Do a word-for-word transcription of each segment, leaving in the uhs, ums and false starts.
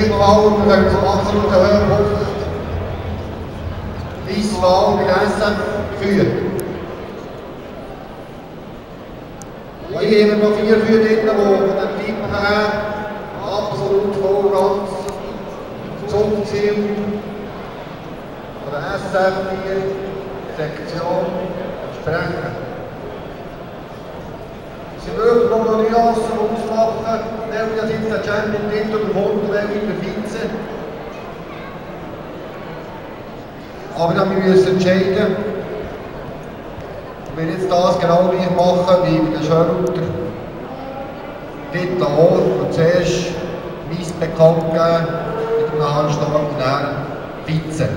ersten Mal, wir können zum absoluten Höhepunkt Wiesbaden mit S F führen. Ja, hier haben wir noch vier Führer drin, die von den Typen her absolut voll ganz zum Ziel von der S F vier Sektion entsprechen. Sie würden noch Nuancen ausmachen, welcher jetzt der Champion-Titel bekommt und welcher der Vize. Aber dann müssen wir uns entscheiden. Ich will jetzt das genau gleich machen wie bei den Schörlter. Titel auch und zuerst Weiss bekannt geben mit einem halbstandardären Vize.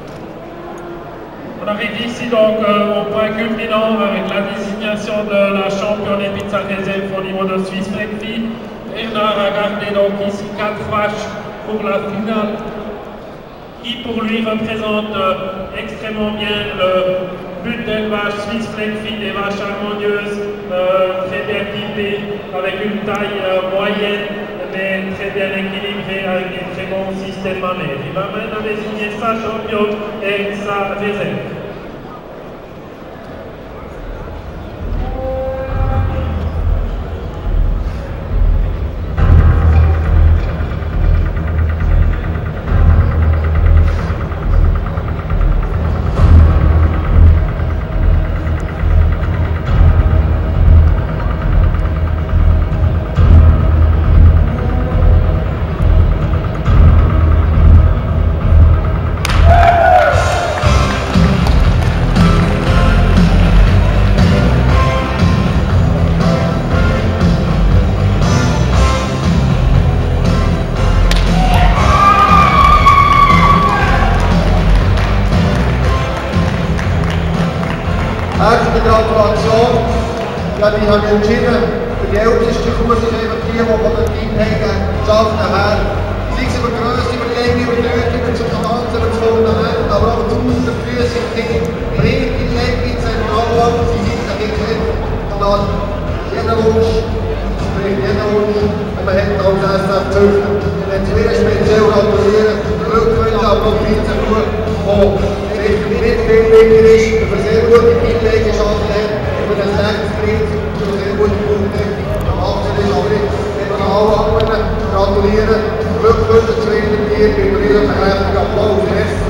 On arrive ici donc euh, au point culminant avec la désignation de la championne et pizza réserve au niveau de Swiss Flag-Fille. Bernard a gardé donc ici quatre vaches pour la finale, qui pour lui représente euh, extrêmement bien le but d'élevage Swiss Flag-Fille, des vaches harmonieuses, euh, très bien typées, avec une taille euh, moyenne, mais très bien équilibrée, avec un très bon système mammaire. Il va maintenant désigner sa championne et sa réserve. Herzliche Gratulation. Ja, die haben entschieden, für die älteste Kuh ist einfach die, die von den Teameigenschaften her, sei es über Grösse, über Länge, über Größe, über das Ganze, über das Fundament, aber auch zu der Füße, die bringt die Länge, Zentralwand, sie sind da nicht hin. Und dann jeder Wunsch, bringt jeder Wunsch, und man hat auch das S F züchten. Ich möchte wieder speziell gratulieren, Glückwünsche, aber auch viel zu gut, die sicher nicht viel weniger ist, für sehr gute Teameigenschaften hat, über das Rechtskrieg, für sehr gute Punkte gemacht ist. Aber ich möchte allen anderen gratulieren, Glückwünsche zu Ihnen hier, bei einem riesigen Applaus.